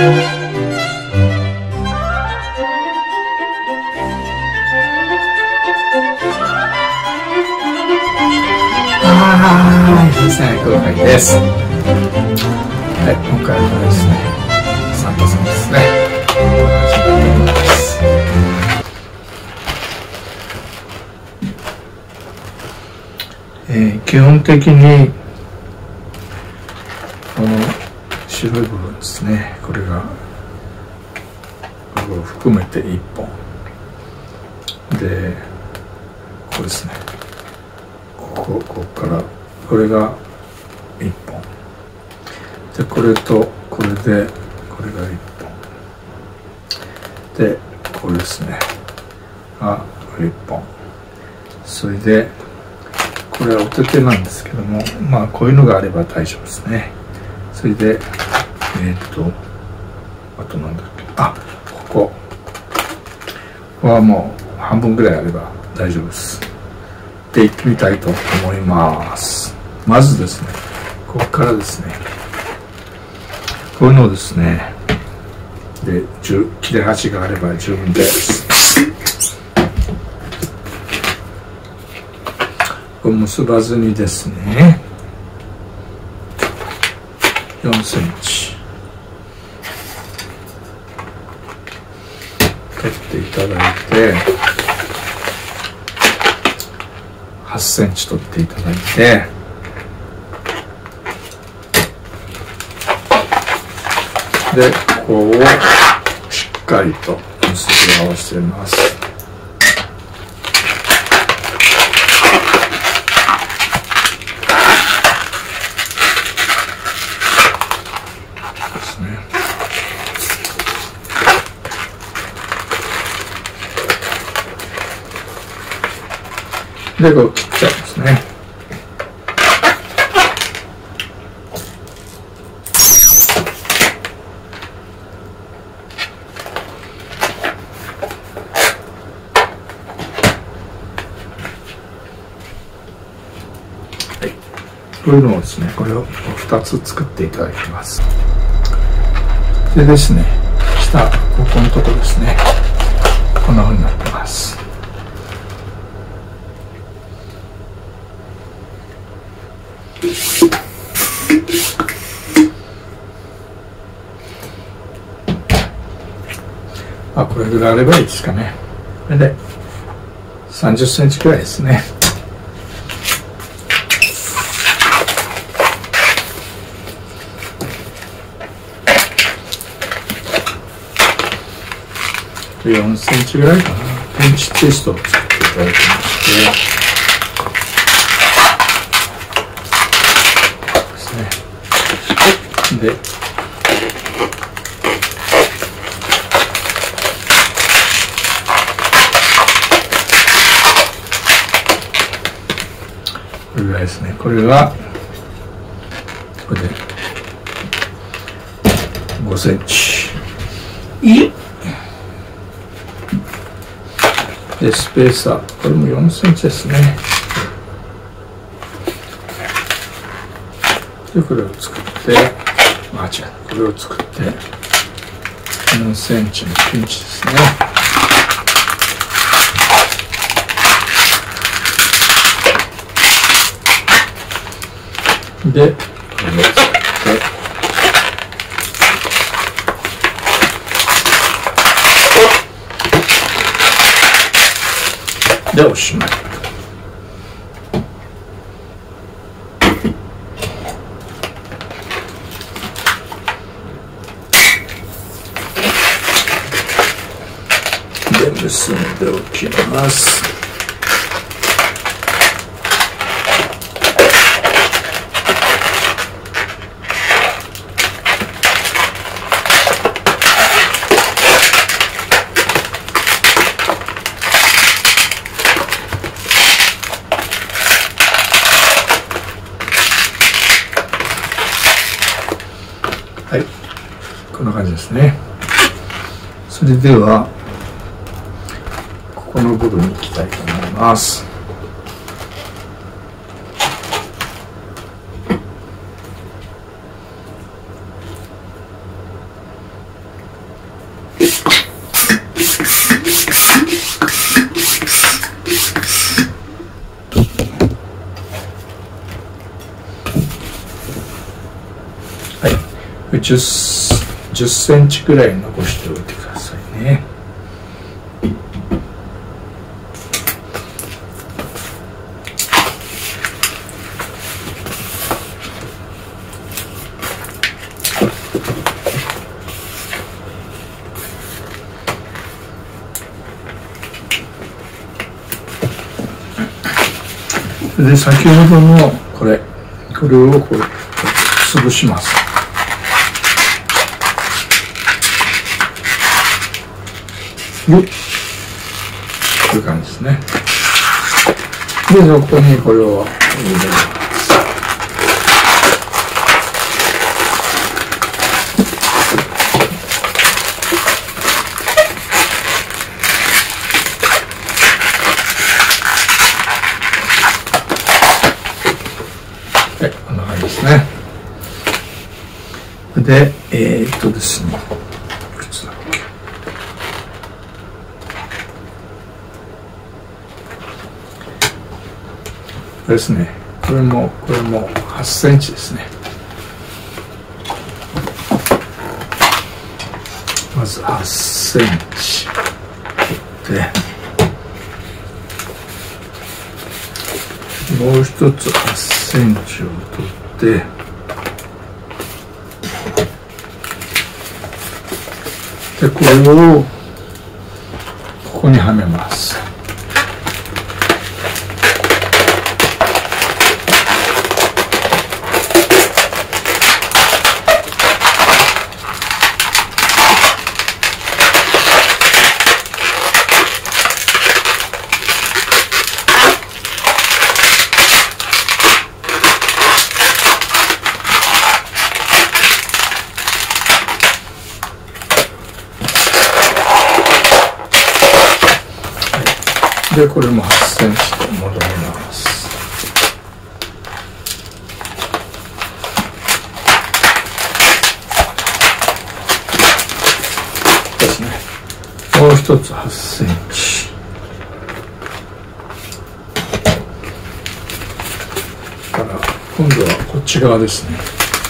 空海です。はい、今回はですね、サンタさんですね。基本的にこの白い部分ですね、これがこれを含めて1本で、ここですね、ここからこれが1本で、これとこれでこれが1本で、これですねが1本、それでこれはお手手なんですけども、まあこういうのがあれば大丈夫ですね。それであとなんだっけ、ここはもう半分ぐらいあれば大丈夫です。で、行ってみたいと思います。まずですね、ここからですね、こういうのをですね、で切れ端があれば十分です。これ結ばずにですね、4センチ取っていただいて、8センチ取っていただいて、でここをしっかりと結び合わせます。ですね。でこう切っちゃいますね。こういうのをですね、これを2つ作っていただきます。でですね、下ここのところですね、こんな風になってます。これぐらいあればいいですかね。これで30センチくらいですね。4センチぐらいかな。ペンチテストを作っていただきましてですね。でこれぐらいですね。これがこれで5センチ。でスペーサー、これも4センチですね。でこれを作って、これを作って4センチのピンチですね。でこれを作ってでおしまい。で結んでおきます。はい、こんな感じですね。それではここの部分に行きたいと思います。 はい、10センチくらい残しておいてくださいね。で、先ほどのこれをこう潰します。こういう感じですね。で、そこにこれを入れます。はい、こんな感じですね。で、ですね、いくつだっけ。これですね。これも8センチですね。まず8センチで、もう一つ8センチを取って、でこれをここにはめます。で、これも8センチと戻ります。ですね。もう一つ8センチ。から今度はこっち側ですね。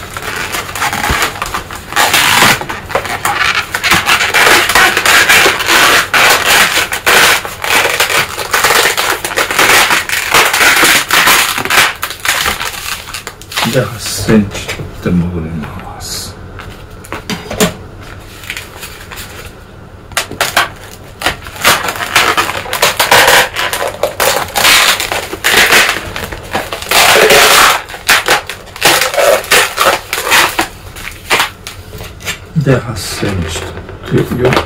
で8センチ取って戻ります。で8センチ取ってよ。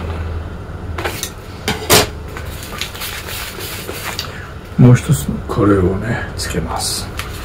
もう一つのこれをねつけます。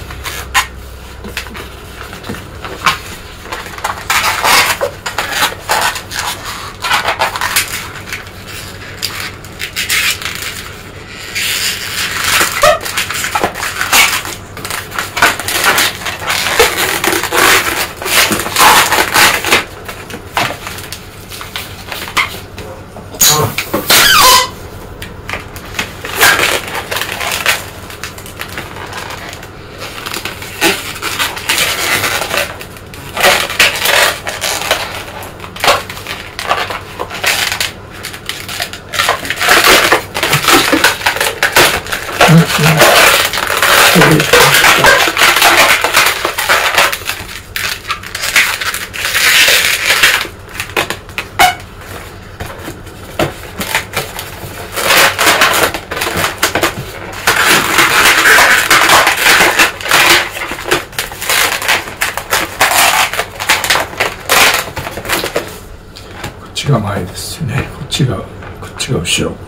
こっちが前ですよね。こっちが後ろ。こ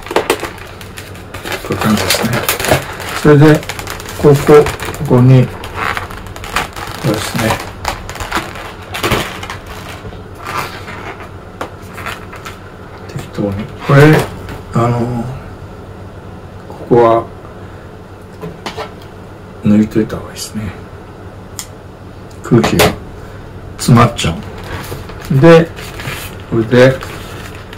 ういう感じですね。それでここにこうですね。適当にこれここは抜いといた方がいいですね。空気が詰まっちゃう。でこれで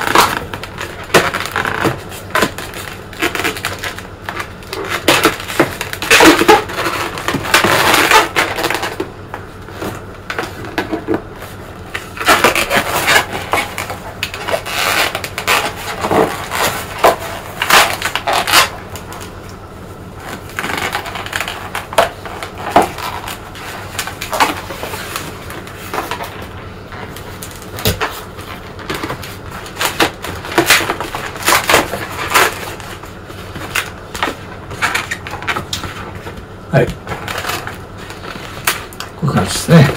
ですね。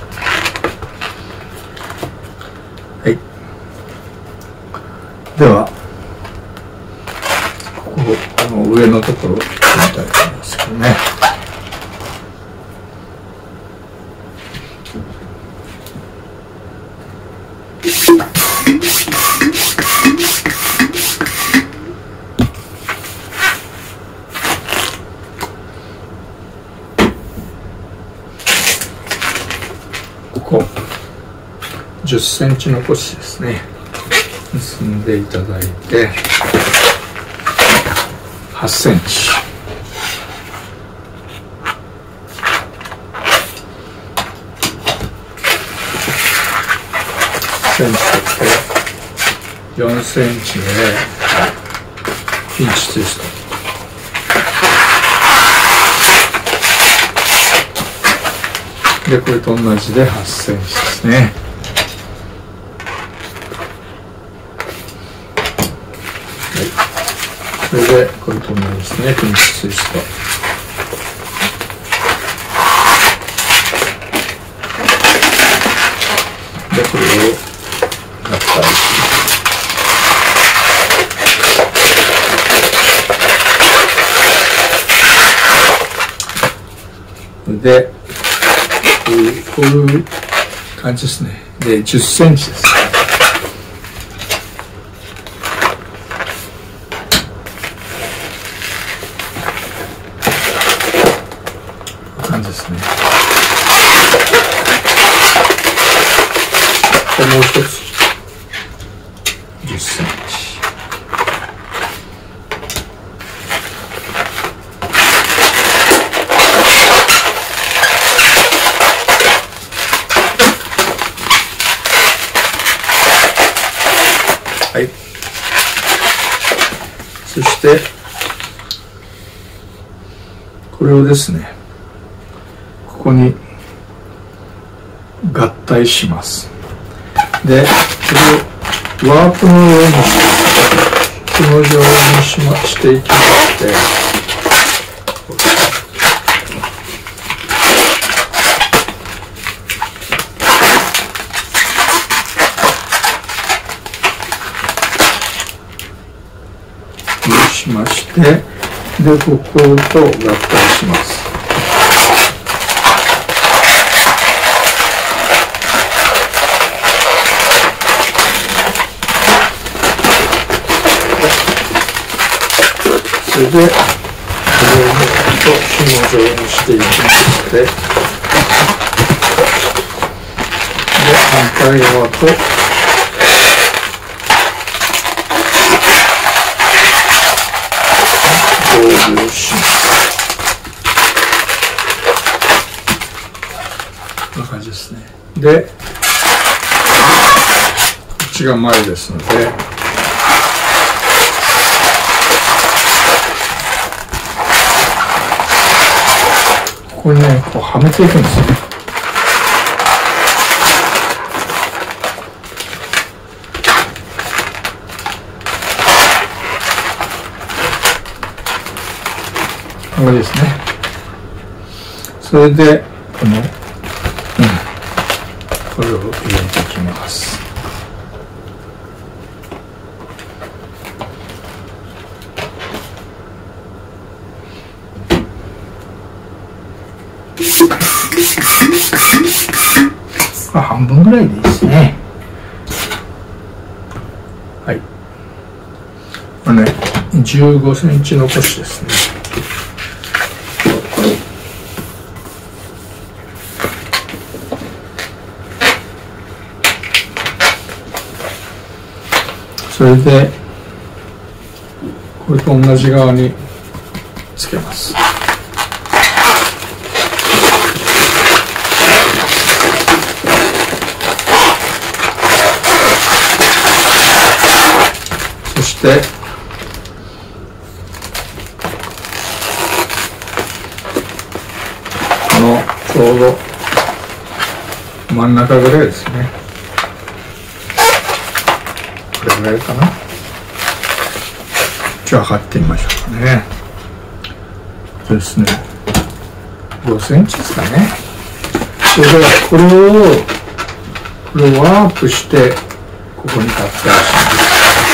はい。では、この上のところを見たいと思いますけどね。ここ10センチ残しですね。結んでいただいて8センチ。センチと4センチでピンチツイスト。で、これと同じで8センチですね。はい。それで、これと同じですね。ピンチツイスト。で、これを合体します。で、こういう感じですね。で、10センチです。こういう感じですね。で、もう一つ10センチ。はい。そしてこれをですね、ここに合体します。で、これをワープのようにしてこの状にしていきまして、しまして、で、ここと合体します。それで、これを紐状にしていきまして、で、反対側と合流します。こんな感じですね。で、こっちが前ですので、ここにね、こうはめていくんですよね。これですね。それでこの、これを入れていきます。半分ぐらいでいいですね。はい。これね、15センチ残しですね。それでこれと同じ側につけます。そしてこのちょうど真ん中ぐらいですね。これぐらいかな。じゃあ測ってみましょうかね。そうですね。5センチですかね。 それでこれをワープしてここにカッターします。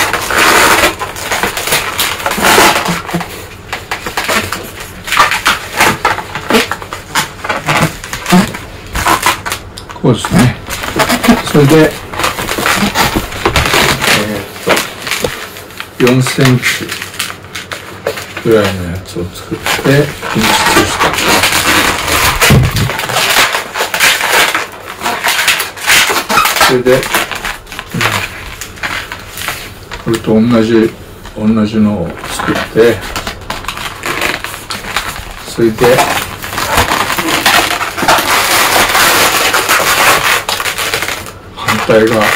こうですね。それで、4センチぐらいのやつを作って品質した。それで、これと同じのを作って、それで、反対側には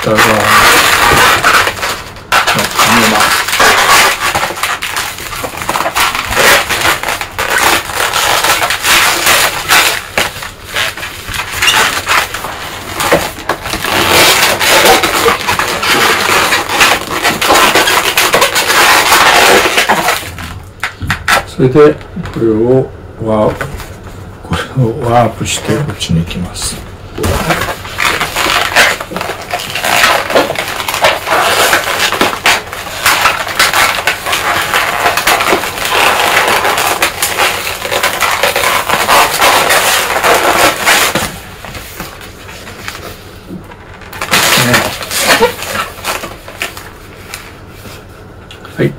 めます。それでこれをワープしてこっちに行きます。はい。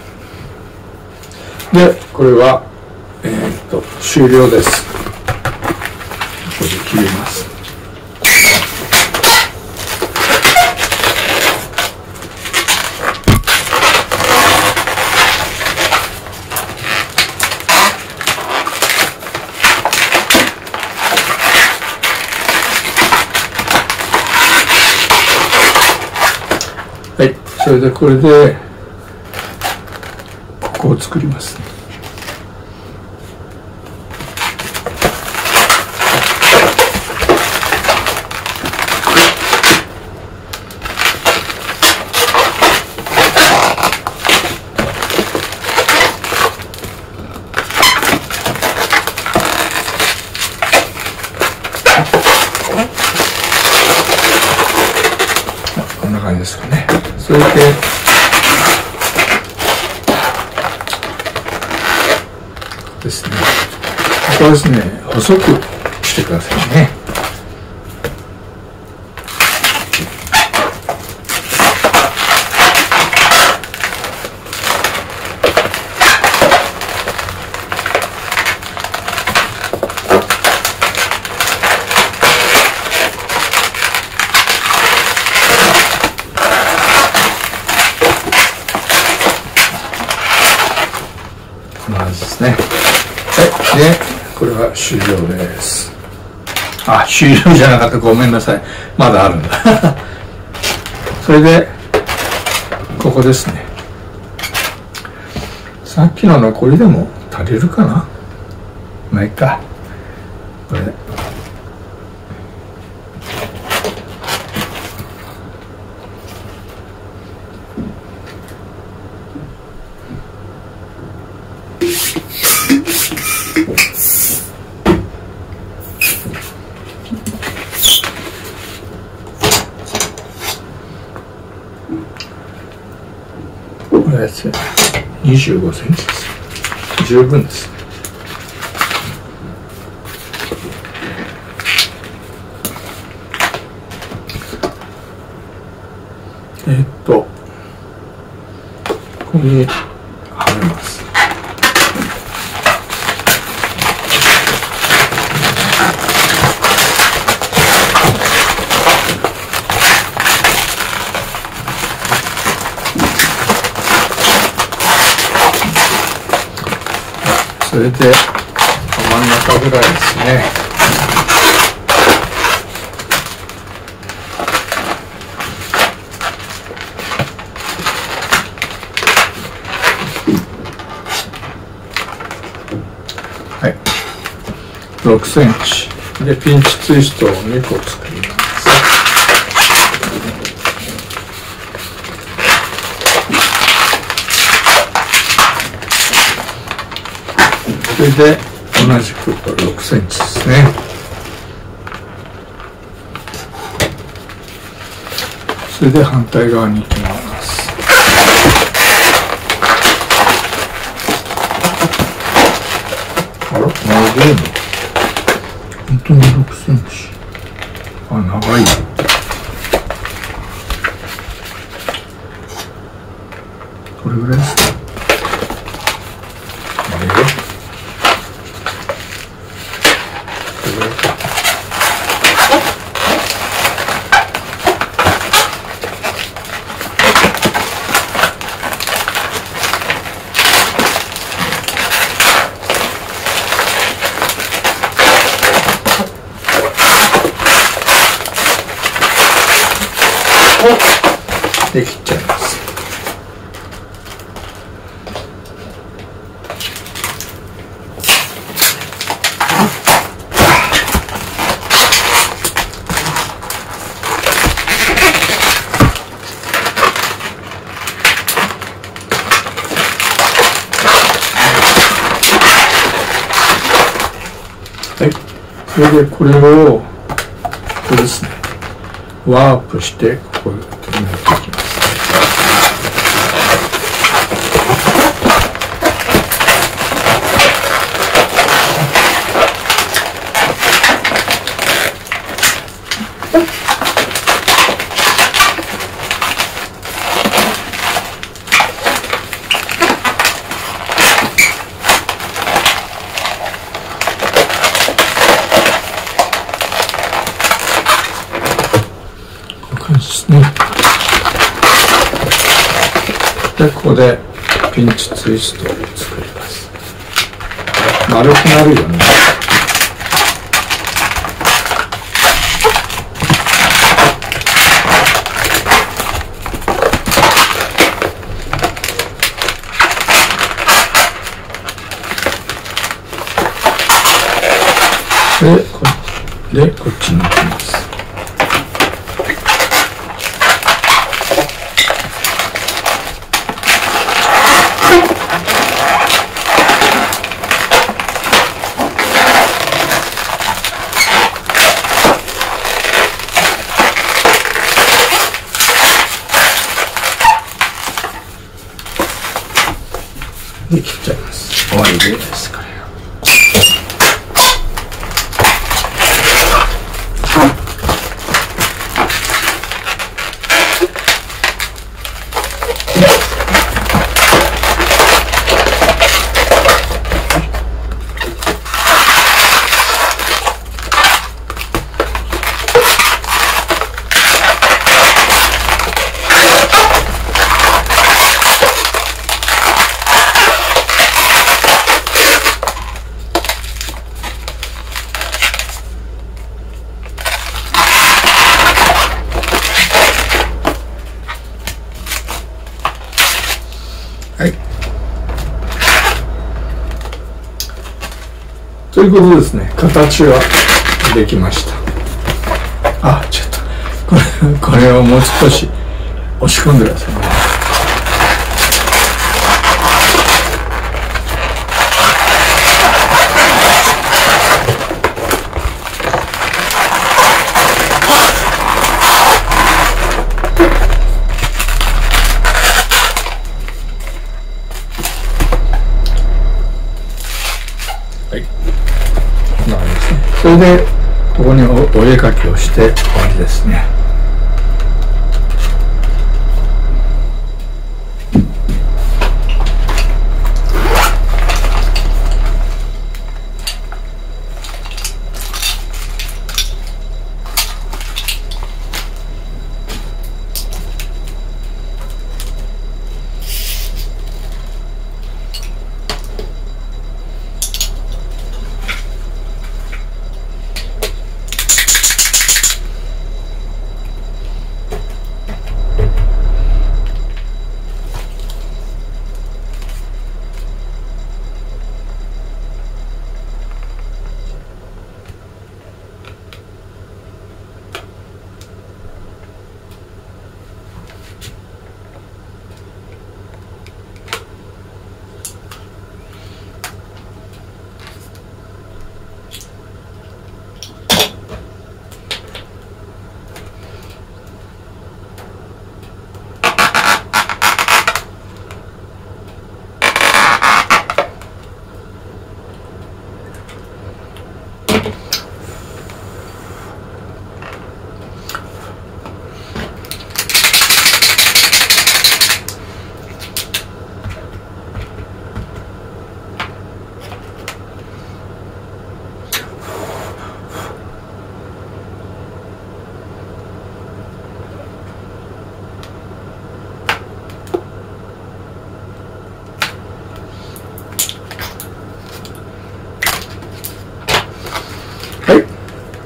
で、これは、終了です。ここで切ります。はい。それでこれで、ここを作ります。こんな感じですかね。それで、ですね。ここはですね、細くしてくださいね。こんな感じですね。はい。で、これは終了です。あ、終了じゃなかった。ごめんなさい。まだあるんだ。それで、ここですね。さっきの残りでも足りるかな？まあいいか。これ。これですね、25センチです。十分です。ここにはめます。それで真ん中ぐらいですね。はい、6センチでピンチツイストを2個作ります。それで同じく6センチですね。 れで反対側に行きます。あら、長いの。本当に6センチ。あ、長いよ。これぐらいですか。あれよ。これぐらいか。で切っちゃいます。はい、それでこれをこれですね、ワープしてここで止めていきます。ですね。で、ここでピンチツイストを作ります。丸くなるよね。で、こっちに行きます。で切っちゃいます。終わりです。これはい。ということですね。形はできました。あ、ちょっとこれをもう少し押し込んでくださいね。それでここにお絵描きをして終わりですね。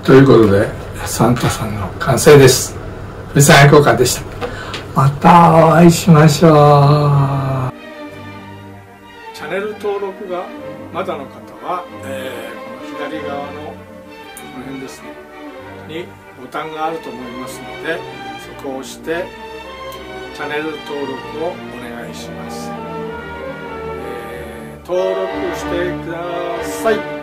ということでサンタさんの完成です。富士山愛好家でした。またお会いしましょう。チャンネル登録がまだの方は、この左側のこの辺ですねにボタンがあると思いますので、そこを押してチャンネル登録をお願いします。登録してください。